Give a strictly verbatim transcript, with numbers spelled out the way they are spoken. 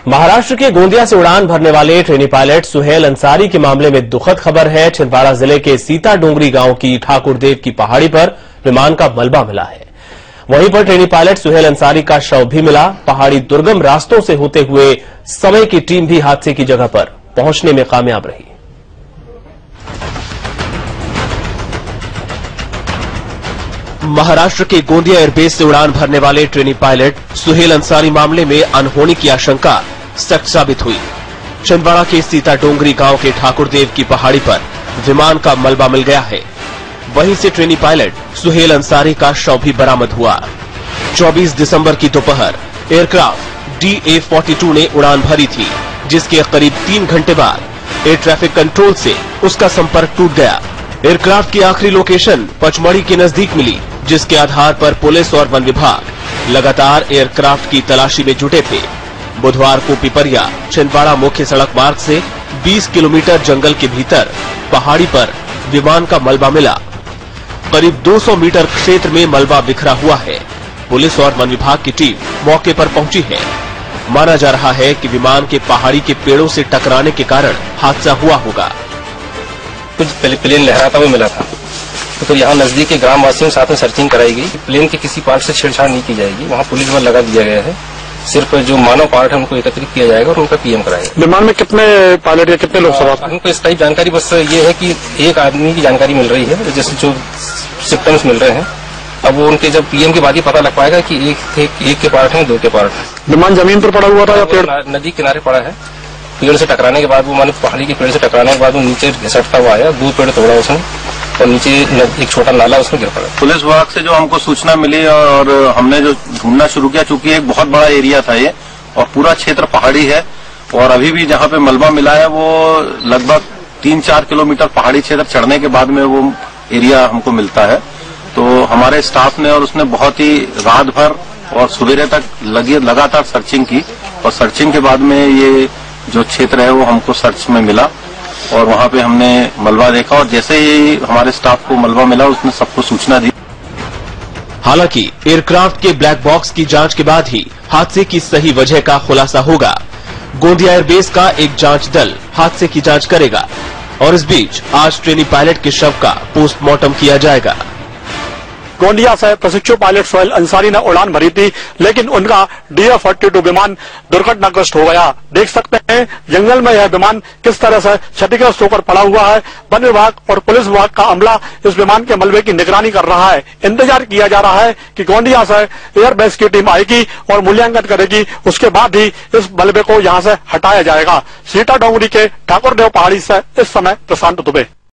महाराष्ट्र के गोंदिया से उड़ान भरने वाले ट्रेनी पायलट सुहेल अंसारी के मामले में दुखद खबर है। छिंदवाड़ा जिले के सीता डोंगरी गांव की ठाकुरदेव की पहाड़ी पर विमान का मलबा मिला है। वहीं पर ट्रेनी पायलट सुहेल अंसारी का शव भी मिला। पहाड़ी दुर्गम रास्तों से होते हुए समय की टीम भी हादसे की जगह पर पहुंचने में कामयाब रही। महाराष्ट्र के गोंदिया एयरबेस से उड़ान भरने वाले ट्रेनी पायलट सुहेल अंसारी मामले में अनहोनी की आशंका सच साबित हुई। छिंदवाड़ा के सीता डोंगरी गांव के ठाकुरदेव की पहाड़ी पर विमान का मलबा मिल गया है। वहीं से ट्रेनी पायलट सुहेल अंसारी का शव भी बरामद हुआ। चौबीस दिसंबर की दोपहर aircraft D A forty two ने उड़ान भरी थी, जिसके करीब तीन घंटे बाद एयर ट्रैफिक कंट्रोल से उसका संपर्क टूट गया। एयरक्राफ्ट की आखिरी लोकेशन पचमढ़ी के नजदीक मिली, जिसके आधार पर पुलिस और वन विभाग लगातार एयरक्राफ्ट की तलाशी में जुटे थे। बुधवार को पिपरिया छिंदवाड़ा मुख्य सड़क मार्ग से बीस किलोमीटर जंगल के भीतर पहाड़ी पर विमान का मलबा मिला। करीब दो सौ मीटर क्षेत्र में मलबा बिखरा हुआ है। पुलिस और वन विभाग की टीम मौके पर पहुंची है। माना जा रहा है कि विमान के पहाड़ी के पेड़ों से टकराने के कारण हादसा हुआ होगा। कुछ प्लेन लहराता हुआ मिला था, तो यहाँ नजदीक के ग्राम वासियों के साथ में सर्चिंग कराई गई। प्लेन के किसी पार्ट से छेड़छाड़ नहीं की जाएगी। वहाँ पुलिस बल लगा दिया गया है। सिर्फ जो मानव पार्ट है उनको एकत्रित किया जाएगा और उनका पीएम कराएगा। विमान में कितने पायलट या कितने लोग सवार? हमको इसका जानकारी बस ये है कि एक आदमी की जानकारी मिल रही है, जैसे जो सिम्टम्स मिल रहे हैं। अब वो उनके जब पीएम के बाद ही पता लग पाएगा कि एक थे, एक के पार्ट है, दो के पार्ट है। विमान जमीन पर पड़ा हुआ था या पेड़? नदी किनारे पड़ा है। पेड़ से टकराने के बाद वो माने पहाड़ी के पेड़ से टकराने के बाद वो नीचे घिसटता हुआ आया। दो पेड़ तोड़ा उसने और नीचे एक छोटा नाला उसमें गिर पड़ा। पुलिस विभाग से जो हमको सूचना मिली और हमने जो ढूंढना शुरू किया, चूंकि एक बहुत बड़ा एरिया था ये और पूरा क्षेत्र पहाड़ी है और अभी भी जहाँ पे मलबा मिला है वो लगभग तीन चार किलोमीटर पहाड़ी क्षेत्र चढ़ने के बाद में वो एरिया हमको मिलता है। तो हमारे स्टाफ ने और उसने बहुत ही रात भर और सवेरे तक लगी लगातार सर्चिंग की और सर्चिंग के बाद में ये जो क्षेत्र है वो हमको सर्च में मिला और वहाँ पे हमने मलबा देखा और जैसे ही हमारे स्टाफ को मलबा मिला उसने सबको सूचना दी। हालांकि एयरक्राफ्ट के ब्लैक बॉक्स की जांच के बाद ही हादसे की सही वजह का खुलासा होगा। गोंदिया एयरबेस का एक जांच दल हादसे की जांच करेगा और इस बीच आज ट्रेनी पायलट के शव का पोस्टमार्टम किया जाएगा। गोंदिया से प्रशिक्षु पायलट सुहेल अंसारी ने उड़ान भरी थी, लेकिन उनका डी ए फोर्टी टू विमान दुर्घटनाग्रस्त हो गया। देख सकते हैं जंगल में यह विमान किस तरह से क्षतिग्रस्त होकर पड़ा हुआ है। वन विभाग और पुलिस विभाग का अमला इस विमान के मलबे की निगरानी कर रहा है। इंतजार किया जा रहा है कि गोंदिया से एयरबेस की टीम आएगी और मूल्यांकन करेगी। उसके बाद ही इस मलबे को यहाँ से हटाया जाएगा। सीता डोंगरी के ठाकुरदेव पहाड़ी से इस समय प्रशांत दुबे।